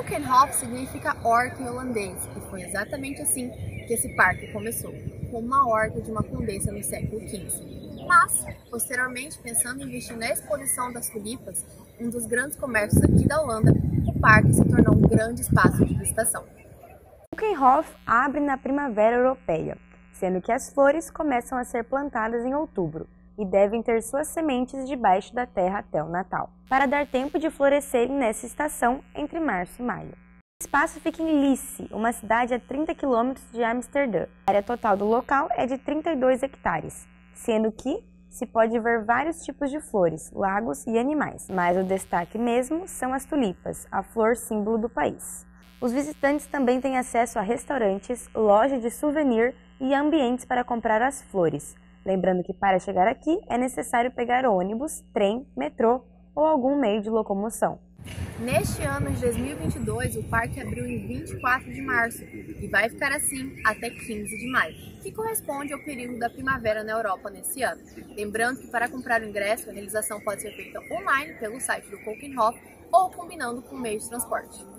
Keukenhof significa horta em holandês e foi exatamente assim que esse parque começou, com uma horta de uma condessa no século XV. Mas, posteriormente, pensando em investir na exposição das tulipas, um dos grandes comércios aqui da Holanda, o parque se tornou um grande espaço de visitação. Keukenhof abre na primavera europeia, sendo que as flores começam a ser plantadas em outubro e devem ter suas sementes debaixo da terra até o Natal, para dar tempo de florescerem nessa estação entre março e maio. O espaço fica em Lisse, uma cidade a 30 km de Amsterdã. A área total do local é de 32 hectares, sendo que se pode ver vários tipos de flores, lagos e animais, mas o destaque mesmo são as tulipas, a flor símbolo do país. Os visitantes também têm acesso a restaurantes, lojas de souvenir e ambientes para comprar as flores. Lembrando que para chegar aqui é necessário pegar ônibus, trem, metrô ou algum meio de locomoção. Neste ano de 2022, o parque abriu em 24 de março e vai ficar assim até 15 de maio, que corresponde ao período da primavera na Europa nesse ano. Lembrando que para comprar o ingresso, a realização pode ser feita online pelo site do Keukenhof ou combinando com o meio de transporte.